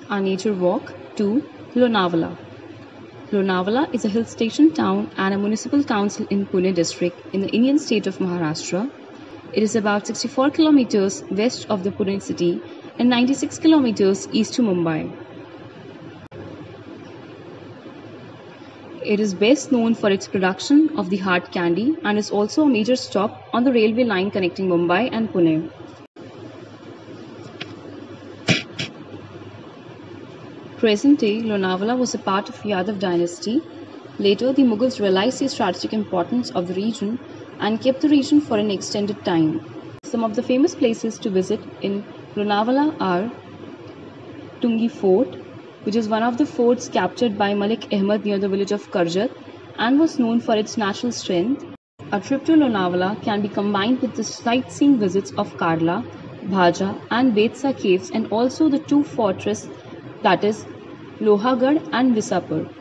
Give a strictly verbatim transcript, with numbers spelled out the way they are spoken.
our nature walk to Lonavala. Lonavala is a hill station town and a municipal council in Pune district in the Indian state of Maharashtra. It is about sixty-four kilometers west of the Pune city and ninety-six kilometers east to Mumbai. It is best known for its production of the hard candy and is also a major stop on the railway line connecting Mumbai and Pune. Present-day Lonavala was a part of Yadav dynasty. Later, the Mughals realized the strategic importance of the region and kept the region for an extended time. Some of the famous places to visit in Lonavala are Tungi Fort, which is one of the forts captured by Malik Ahmed near the village of Karjat and was known for its natural strength. A trip to Lonavala can be combined with the sightseeing visits of Karla, Bhaja and Betsa caves and also the two fortresses, that is Lohagarh and Visapur.